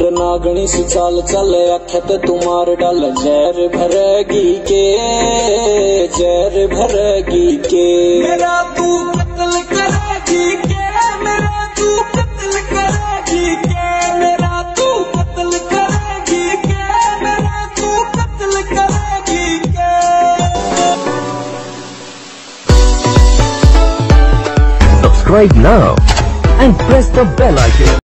नागणी सी चाल चल आखे तो तुम्हार डाल जहर भरेगी के, जहर भरेगी के। मेरा तू कत्ल करेगी के, मेरा तू कत्ल करेगी के, मेरा तू कत्ल करेगी के, मेरा तू कत्ल करेगी के। Subscribe now and press the bell icon.